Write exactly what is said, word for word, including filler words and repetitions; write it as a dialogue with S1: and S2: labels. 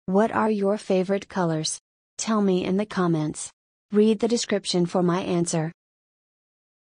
S1: What are your favorite colors? Tell me in the comments. Read the description for my answer.